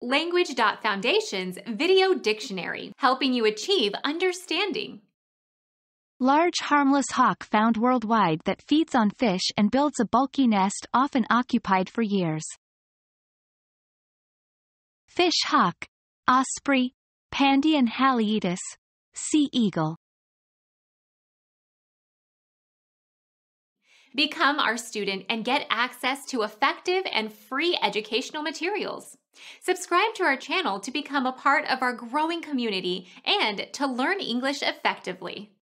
Language.Foundation's Video Dictionary, helping you achieve understanding. Large harmless hawk found worldwide that feeds on fish and builds a bulky nest often occupied for years. Fish hawk, osprey, Pandion haliaetus, sea eagle. Become our student and get access to effective and free educational materials. Subscribe to our channel to become a part of our growing community and to learn English effectively.